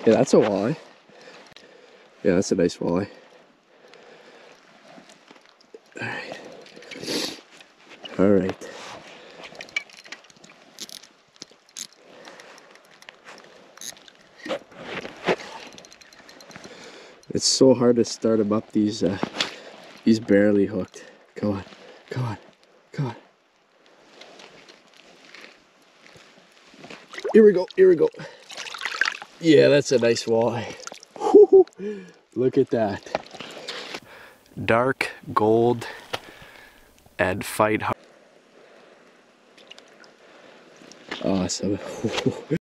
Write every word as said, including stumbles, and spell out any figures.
Yeah, that's a walleye. Yeah, that's a nice walleye. Alright. Alright. It's so hard to start them up. These, uh, he's barely hooked. Come on, come on, come on. Here we go, here we go. Yeah, that's a nice walleye. Look at that. Dark gold and fight hard. Awesome.